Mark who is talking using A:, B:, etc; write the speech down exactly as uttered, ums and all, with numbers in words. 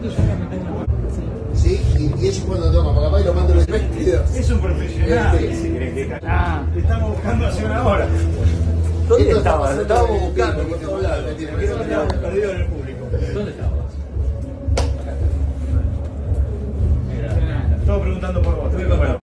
A: Sí, y, y ellos cuando toman, porque capaz lo mandan los vestidos.
B: Es un profesional.
A: Este,
B: Ah, te estamos buscando hace una hora.
C: ¿Dónde estabas? Lo estábamos buscando por todos lados.
B: Estamos perdidos en el público.
C: ¿Dónde estabas?
B: Estaba preguntando por vos.